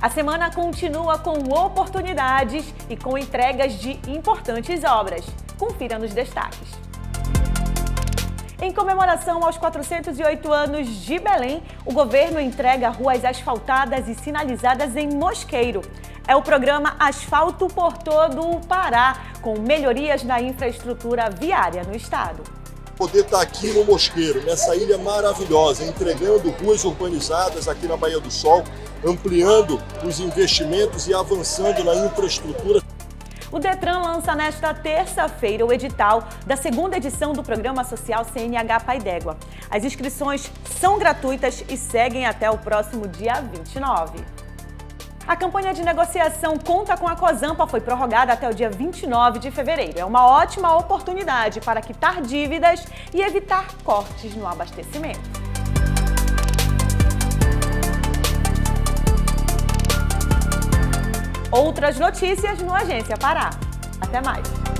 A semana continua com oportunidades e com entregas de importantes obras. Confira nos destaques. Em comemoração aos 408 anos de Belém, o governo entrega ruas asfaltadas e sinalizadas em Mosqueiro. É o programa Asfalto por Todo o Pará, com melhorias na infraestrutura viária no estado. Poder estar aqui no Mosqueiro, nessa ilha maravilhosa, entregando ruas urbanizadas aqui na Baía do Sol, ampliando os investimentos e avançando na infraestrutura. O Detran lança nesta terça-feira o edital da segunda edição do Programa Social CNH Pai d'Égua. As inscrições são gratuitas e seguem até o próximo dia 29. A campanha de negociação Conta com a Cosampa foi prorrogada até o dia 29 de fevereiro. É uma ótima oportunidade para quitar dívidas e evitar cortes no abastecimento. Outras notícias no Agência Pará. Até mais!